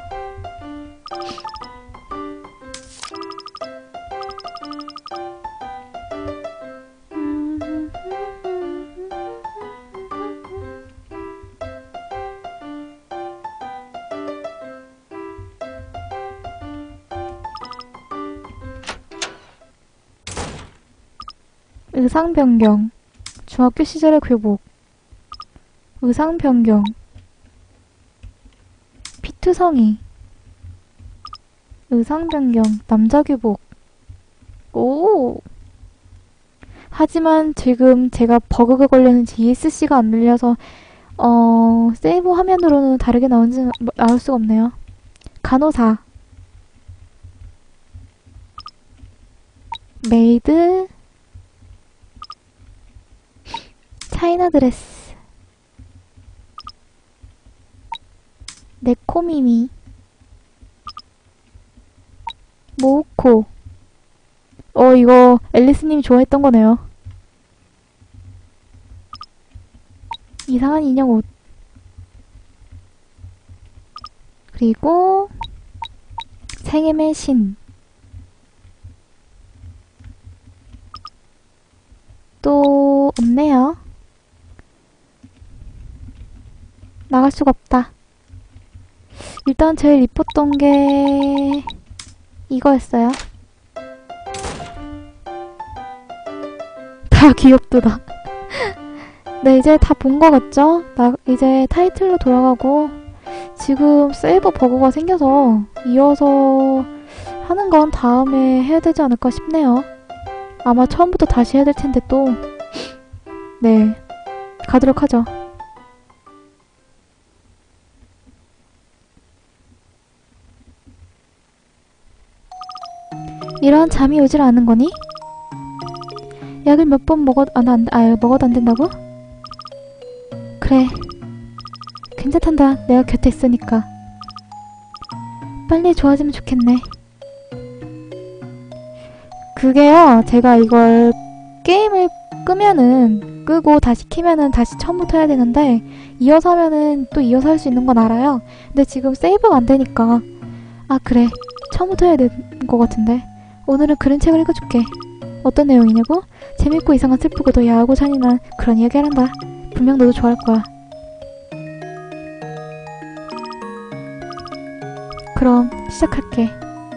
의상 변경. 중학교 시절의 교복. 의상 변경. 피투성이. 의상 변경. 남자 교복. 오. 하지만 지금 제가 버그가 걸렸는지 이에스씨가 안 눌려서 어 세이브 화면으로는 다르게 나온지 나올 수가 없네요. 간호사. 메이드. 차이나 드레스. 네코미미. 모우코. 어 이거 앨리스님이 좋아했던 거네요. 이상한 인형 옷. 그리고 생엠의 신. 또 없네요. 나갈 수가 없다. 일단 제일 이뻤던 게 이거였어요. 다 귀엽도다. 네 이제 다 본 거 같죠? 나 이제 타이틀로 돌아가고 지금 세이버 버그가 생겨서 이어서 하는 건 다음에 해야 되지 않을까 싶네요. 아마 처음부터 다시 해야 될 텐데 또. 네 가도록 하죠. 이런 잠이 오질 않은 거니? 약을 몇 번 먹어, 아, 안, 아, 먹어도 안 된다고? 그래. 괜찮단다. 내가 곁에 있으니까. 빨리 좋아지면 좋겠네. 그게요, 제가 이걸 게임을 끄면은, 끄고 다시 키면은 다시 처음부터 해야 되는데, 이어서 하면은 또 이어서 할 수 있는 건 알아요. 근데 지금 세이브가 안 되니까. 아, 그래. 처음부터 해야 되는 것 같은데. 오늘은 그런 책을 읽어줄게. 어떤 내용이냐고? 재밌고 이상한 슬프고도 야하고 잔인한 그런 이야기를 한다. 분명 너도 좋아할 거야. 그럼 시작할게.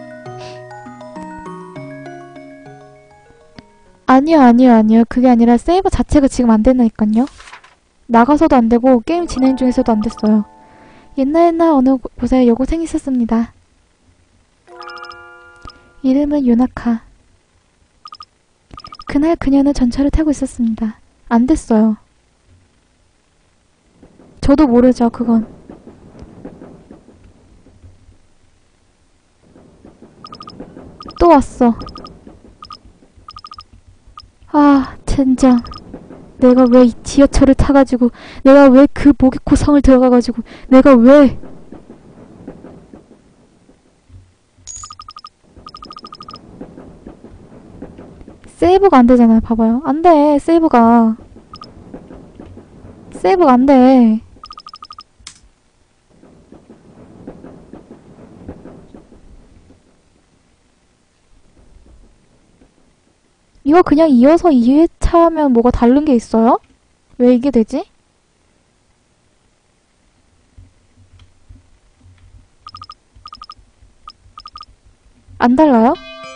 아니요 아니요 아니요 그게 아니라 세이버 자체가 지금 안 된다니깐요. 나가서도 안 되고 게임 진행 중에서도 안 됐어요. 옛날 옛날 어느 곳에 여고생이 있었습니다. 이름은 유나카. 그날 그녀는 전철을 타고 있었습니다. 안 됐어요. 저도 모르죠, 그건. 또 왔어. 아, 젠장. 내가 왜 이 지하철을 타가지고, 내가 왜 그 모기코성을 들어가가지고, 내가 왜. 세이브가 안 되잖아요. 봐봐요. 안 돼, 세이브가. 세이브가 안 돼. 이거 그냥 이어서 이 회차 하면 뭐가 다른 게 있어요? 왜 이게 되지? 안 달라요?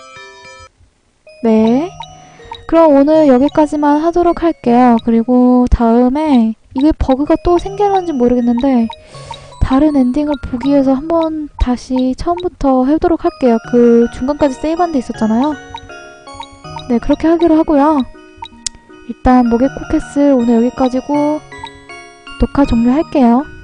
네. 그럼 오늘 여기까지만 하도록 할게요. 그리고 다음에 이게 버그가 또 생겨나는지 모르겠는데 다른 엔딩을 보기 위해서 한번 다시 처음부터 해보도록 할게요. 그 중간까지 세이브한 데 있었잖아요. 네, 그렇게 하기로 하고요. 일단 모게코켓스 오늘 여기까지고 녹화 종료할게요.